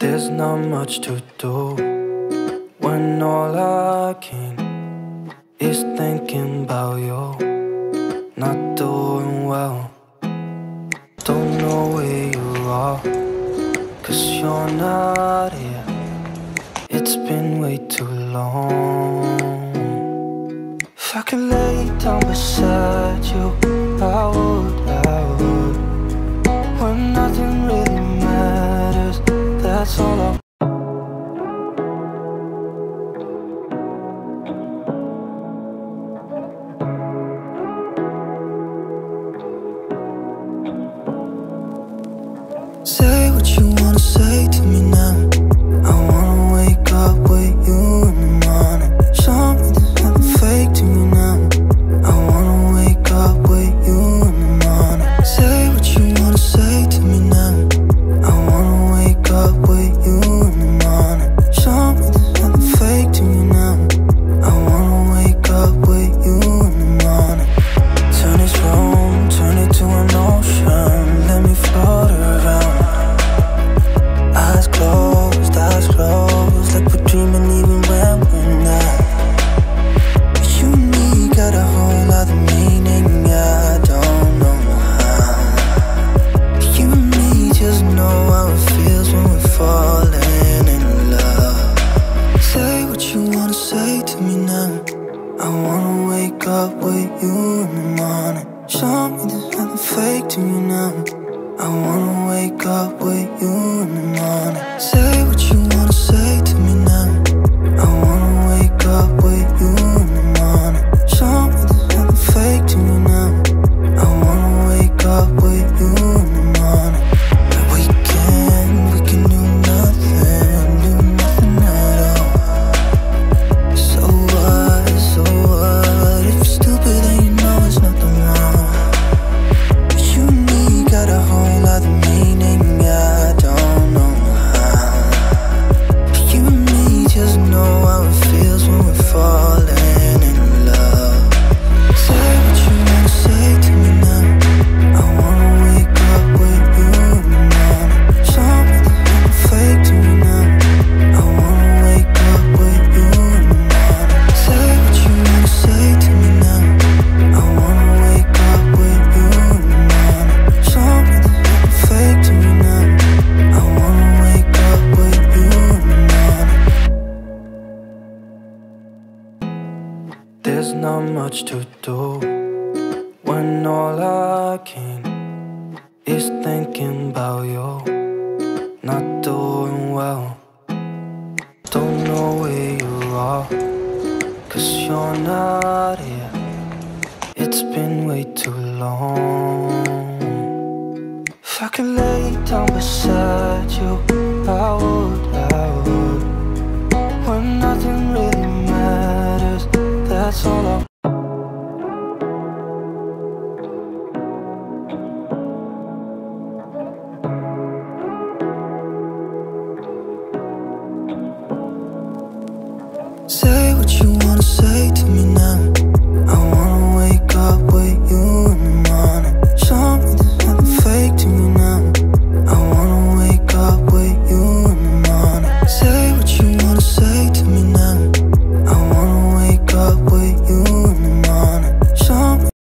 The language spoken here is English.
There's not much to do when all I can is thinking about you. Not doing well, don't know where you are, 'cause you're not here. It's been way too long. If I could lay down beside you, I would. When nothing really matters, that's all I say what you wanna say to me now. I wanna wake up with you in the morning. Show me there's nothing fake to me now. I wanna wake up with you in the morning. Say what you wanna say to me now. I wanna wake up with you in the morning. Show me there's nothing fake to me now. I wanna wake up with you in the morning. Turn this room, turn it to an ocean. Let me float around. Eyes closed, like we're dreaming even when we're not. You and me got a whole other meaning, I don't know how. You and me just know how it feels when we're falling in love. Say what you wanna say to me now. I wanna wake up with you in the morning. Show me there's nothing fake to me now. I wanna wake up with you in the morning. Say what you wanna say to me now. I wanna wake up with you in the morning. Show me there's nothing fake to me now. I wanna wake up with you in the morning. We can do nothing at all. So what, if you're stupid then you know it's nothing wrong. You and me got a whole other meaning, I don't know how. You and me just know how it feels when we're falling in love. Say what you wanna say to me now. I wanna wake up with you in the morning. Show me there's nothing fake to me now. I wanna wake up with you in the morning. Say what you wanna say to me now. I wanna wake up with you in the morning. Show me there's nothing fake to me now. I wanna wake up with you in the morning. There's not much to do when all I can is thinking about you. Not doing well, don't know where you are, 'cause you're not here. It's been way too long. If I could lay down beside you, I would. When nothing really matters, that's all I say what you wanna say to me now.